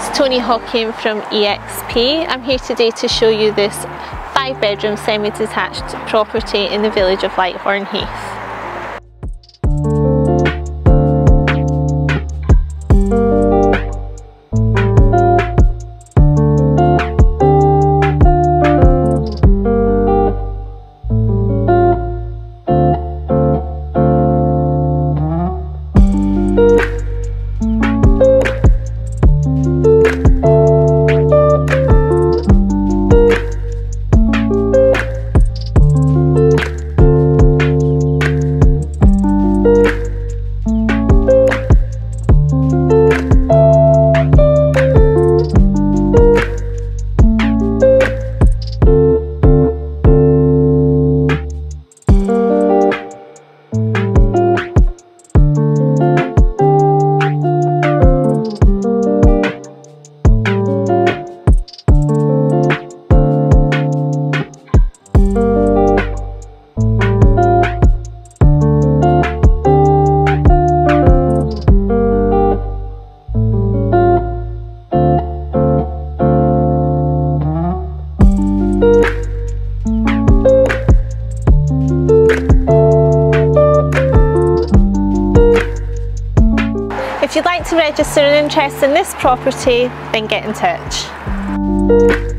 Toni Haughian from EXP. I'm here today to show you this 5-bedroom semi-detached property in the village of Lighthorne Heath. If you'd like to register an interest in this property, then get in touch.